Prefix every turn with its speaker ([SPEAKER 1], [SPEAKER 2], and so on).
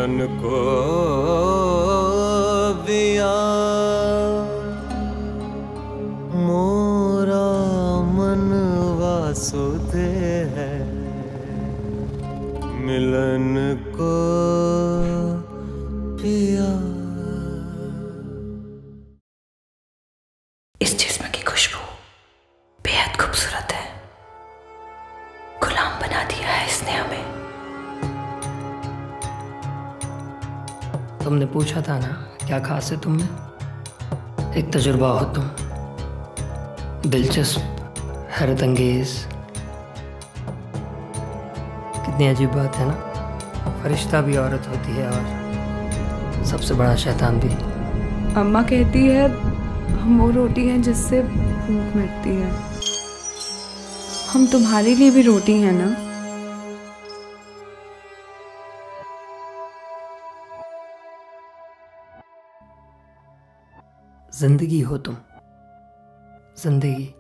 [SPEAKER 1] मन को दिया मोरा मन वासुदे है मिलन को पिया।
[SPEAKER 2] इस जिस्म की खुशबू बेहद खूबसूरत है, गुलाम बना दिया है इसने हमें।
[SPEAKER 3] तुमने पूछा था ना क्या खास है तुम में? एक तजुर्बा हो तुम, दिलचस्प, हैरत अंगेज। कितनी अजीब बात है ना, फरिश्ता भी औरत होती है और सबसे बड़ा शैतान भी।
[SPEAKER 4] अम्मा कहती है हम वो रोटी हैं जिससे भूख मिटती है। हम तुम्हारे लिए भी रोटी हैं ना।
[SPEAKER 3] जिंदगी हो तुम, जिंदगी।